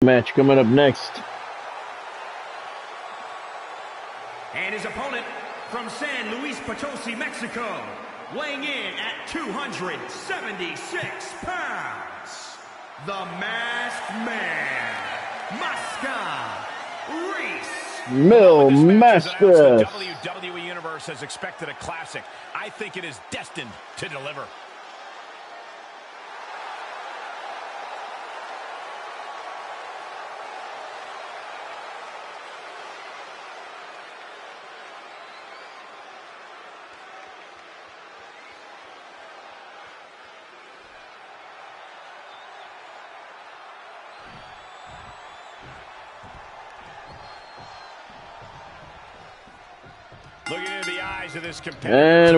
Match coming up next. And his opponent from San Luis Potosi, Mexico, weighing in at 276 pounds, the Masked Man, Máscara Reese. Mil Mascaras. The WWE Universe has expected a classic. I think it is destined to deliver. Looking into the eyes of this competitor.